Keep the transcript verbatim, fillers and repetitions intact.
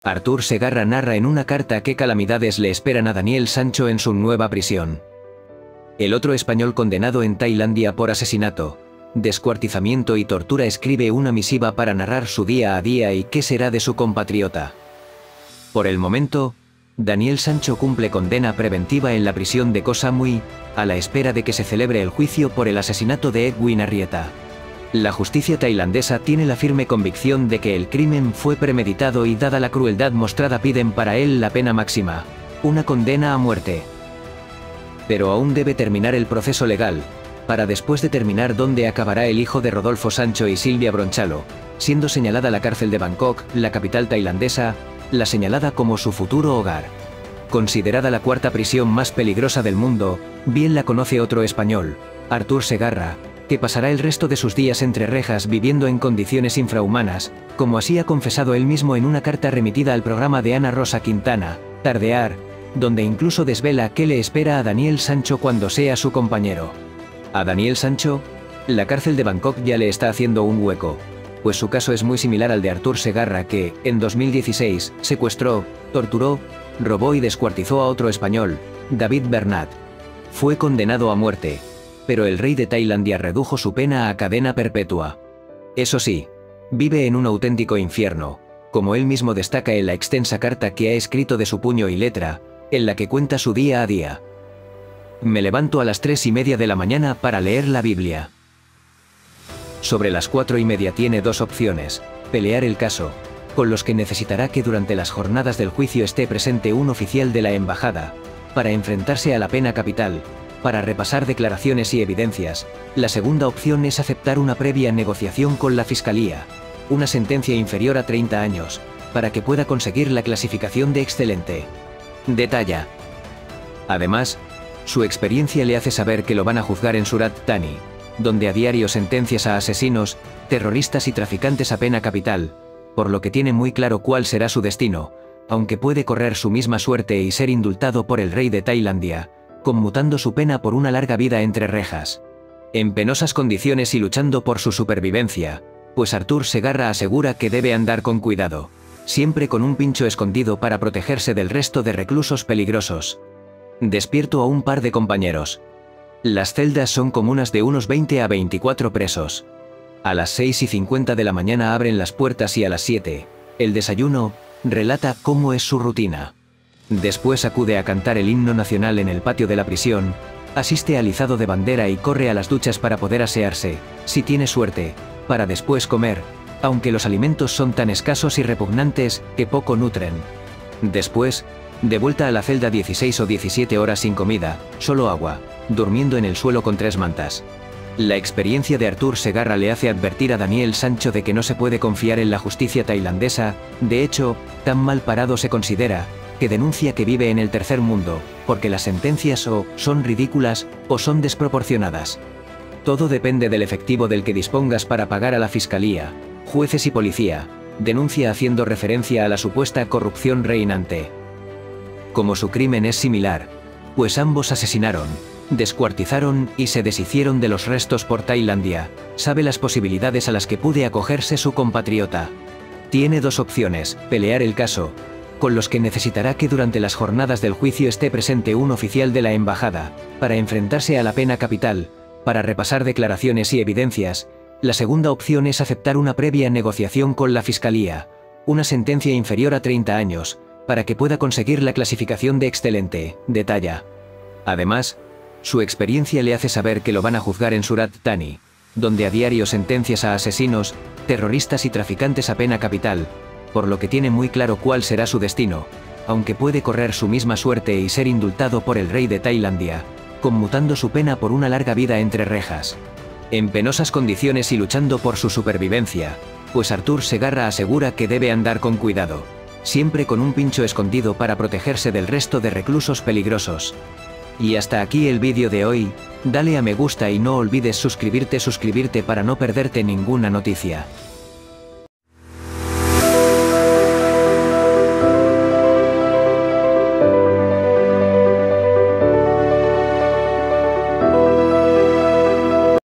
Artur Segarra narra en una carta qué calamidades le esperan a Daniel Sancho en su nueva prisión. El otro español condenado en Tailandia por asesinato, descuartizamiento y tortura escribe una misiva para narrar su día a día y qué será de su compatriota. Por el momento, Daniel Sancho cumple condena preventiva en la prisión de Koh Samui, a la espera de que se celebre el juicio por el asesinato de Edwin Arrieta. La justicia tailandesa tiene la firme convicción de que el crimen fue premeditado y dada la crueldad mostrada piden para él la pena máxima, una condena a muerte. Pero aún debe terminar el proceso legal, para después determinar dónde acabará el hijo de Rodolfo Sancho y Silvia Bronchalo, siendo señalada la cárcel de Bangkok, la capital tailandesa, la señalada como su futuro hogar. Considerada la cuarta prisión más peligrosa del mundo, bien la conoce otro español, Artur Segarra, que pasará el resto de sus días entre rejas viviendo en condiciones infrahumanas, como así ha confesado él mismo en una carta remitida al programa de Ana Rosa Quintana, Tardear, donde incluso desvela qué le espera a Daniel Sancho cuando sea su compañero. A Daniel Sancho, la cárcel de Bangkok ya le está haciendo un hueco, pues su caso es muy similar al de Artur Segarra que, en dos mil dieciséis, secuestró, torturó, robó y descuartizó a otro español, David Bernat. Fue condenado a muerte, pero el rey de Tailandia redujo su pena a cadena perpetua. Eso sí, vive en un auténtico infierno, como él mismo destaca en la extensa carta que ha escrito de su puño y letra, en la que cuenta su día a día. Me levanto a las tres y media de la mañana para leer la Biblia. Sobre las cuatro y media tiene dos opciones: pelear el caso, con los que necesitará que durante las jornadas del juicio esté presente un oficial de la embajada, para enfrentarse a la pena capital, para repasar declaraciones y evidencias. La segunda opción es aceptar una previa negociación con la Fiscalía, una sentencia inferior a treinta años, para que pueda conseguir la clasificación de excelente. Detalla. Además, su experiencia le hace saber que lo van a juzgar en Surat Thani, donde a diario sentencias a asesinos, terroristas y traficantes a pena capital, por lo que tiene muy claro cuál será su destino, aunque puede correr su misma suerte y ser indultado por el rey de Tailandia, conmutando su pena por una larga vida entre rejas. En penosas condiciones y luchando por su supervivencia, pues Artur Segarra asegura que debe andar con cuidado, siempre con un pincho escondido para protegerse del resto de reclusos peligrosos. Despierto a un par de compañeros. Las celdas son comunas de unos veinte a veinticuatro presos. A las seis y cincuenta de la mañana abren las puertas y a las siete, el desayuno, relata cómo es su rutina. Después acude a cantar el himno nacional en el patio de la prisión, asiste al izado de bandera y corre a las duchas para poder asearse, si tiene suerte, para después comer, aunque los alimentos son tan escasos y repugnantes que poco nutren. Después, de vuelta a la celda dieciséis o diecisiete horas sin comida, solo agua, durmiendo en el suelo con tres mantas. La experiencia de Artur Segarra le hace advertir a Daniel Sancho de que no se puede confiar en la justicia tailandesa. De hecho, tan mal parado se considera, que denuncia que vive en el tercer mundo, porque las sentencias o son ridículas o son desproporcionadas. Todo depende del efectivo del que dispongas para pagar a la fiscalía, jueces y policía, denuncia haciendo referencia a la supuesta corrupción reinante. Como su crimen es similar, pues ambos asesinaron, descuartizaron y se deshicieron de los restos por Tailandia, sabe las posibilidades a las que puede acogerse su compatriota. Tiene dos opciones: pelear el caso, con los que necesitará que durante las jornadas del juicio esté presente un oficial de la embajada, para enfrentarse a la pena capital, para repasar declaraciones y evidencias. La segunda opción es aceptar una previa negociación con la Fiscalía, una sentencia inferior a treinta años, para que pueda conseguir la clasificación de excelente, detalla. Además, su experiencia le hace saber que lo van a juzgar en Surat Thani, donde a diario sentencias a asesinos, terroristas y traficantes a pena capital, por lo que tiene muy claro cuál será su destino, aunque puede correr su misma suerte y ser indultado por el rey de Tailandia, conmutando su pena por una larga vida entre rejas. En penosas condiciones y luchando por su supervivencia, pues Artur Segarra asegura que debe andar con cuidado, siempre con un pincho escondido para protegerse del resto de reclusos peligrosos. Y hasta aquí el vídeo de hoy. Dale a me gusta y no olvides suscribirte suscribirte para no perderte ninguna noticia.